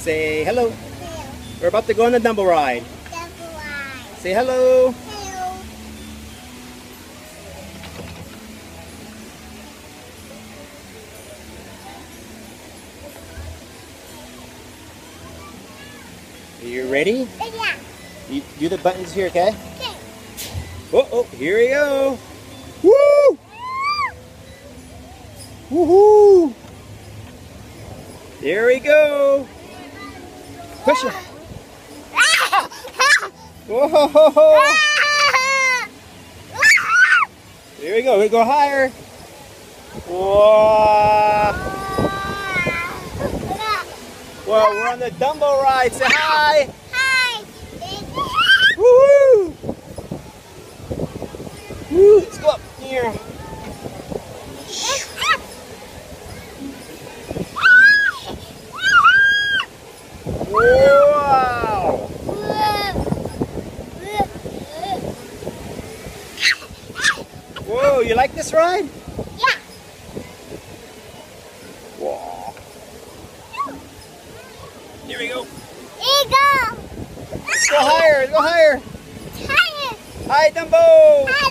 Say hello. Hello. We're about to go on the Dumbo ride. Dumbo ride. Say hello. Hello. Are you ready? Yeah. You do the buttons here, okay? Okay. Oh, here we go. Woo! Woohoo! There we go. Push it. Whoa! Here we go. We go higher. Whoa! Well, we're on the Dumbo ride. Say hi. Hi. Woo! Woo! Let's go up here. Wow! Whoa! You like this ride? Yeah. Whoa! Here we go. Here you go. Let's go higher. Let's go higher. Higher. Hi, Dumbo. Hi,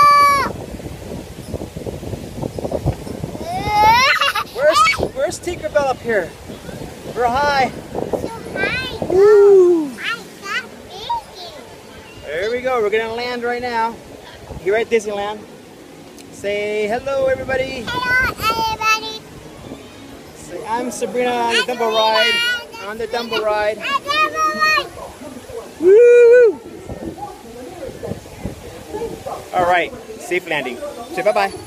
Dumbo. Where's Tinkerbell up here? We're high. So high. Woo! I got big. There we go. We're gonna land right now. Here at Disneyland. Say hello, everybody. Hello, everybody. Say I'm Sabrina on the Dumbo ride. On the Dumbo ride. Woo! All right. Safe landing. Say bye-bye.